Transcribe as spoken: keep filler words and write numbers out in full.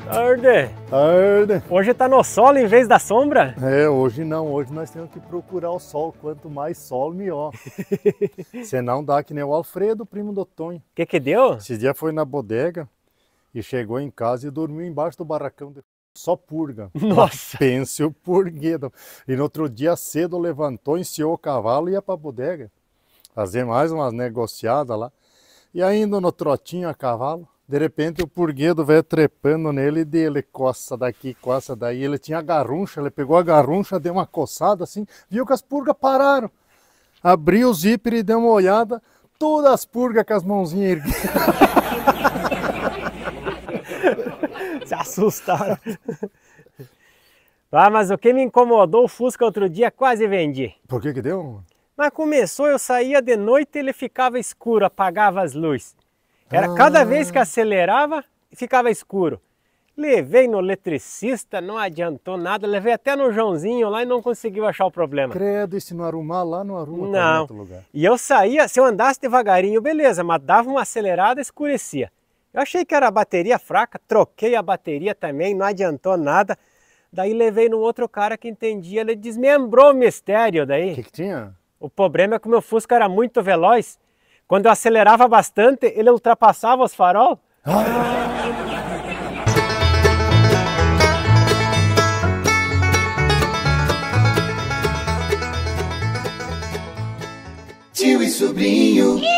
Tarde. Tarde. Hoje tá no sol em vez da sombra? É, hoje não. Hoje nós temos que procurar o sol. Quanto mais sol, melhor. Senão dá que nem o Alfredo, primo do Tonho. O que que deu? Esse dia foi na bodega e chegou em casa e dormiu embaixo do barracão. De... Só purga. Nossa! Pense o purguedo. E no outro dia cedo levantou, ensiou o cavalo e ia pra bodega. Fazer mais umas negociadas lá. E ainda no trotinho a cavalo. De repente o purguedo veio trepando nele e dele, coça daqui, coça daí. Ele tinha a garruncha, ele pegou a garruncha, deu uma coçada assim, viu que as purgas pararam. Abriu o zíper e deu uma olhada, todas as purgas com as mãozinhas erguidas. Se assustaram. Ah, mas o que me incomodou, o Fusca outro dia quase vendi. Por que que deu? Mas começou, eu saía de noite e ele ficava escuro, apagava as luzes. Era Ah. cada vez que acelerava, ficava escuro. Levei no eletricista, não adiantou nada. Levei até no Joãozinho lá e não conseguiu achar o problema. Credo, e se não arrumar lá, não arruma Não. em outro lugar. E eu saía, se eu andasse devagarinho, beleza, mas dava uma acelerada, escurecia. Eu achei que era a bateria fraca, troquei a bateria também, não adiantou nada. Daí levei no outro cara que entendia, ele desmembrou o mistério daí. O que que tinha? O problema é que o meu Fusca era muito veloz. Quando eu acelerava bastante, ele ultrapassava os farol. Ah. Tio e sobrinho.